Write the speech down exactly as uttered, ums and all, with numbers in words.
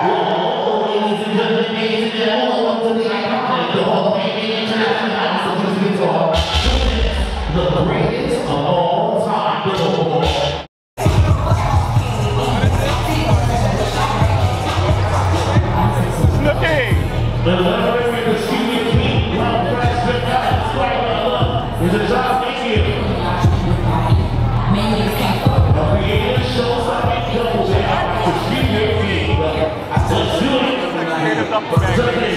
The greatest of all time. Looking! The letter with the senior king, Brown Fresh, the guy, Swagger, is a job thank you. The creator shows up and goes out to Streetwear. Let's do it.